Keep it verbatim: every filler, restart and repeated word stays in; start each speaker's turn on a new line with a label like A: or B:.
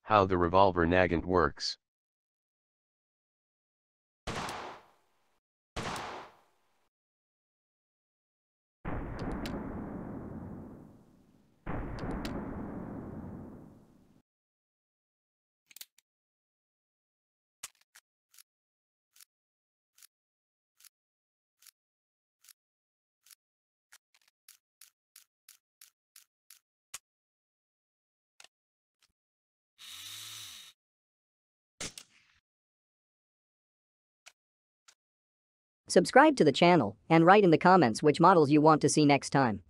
A: How the revolver Nagant works.
B: Subscribe to the channel and write in the comments which models you want to see next time.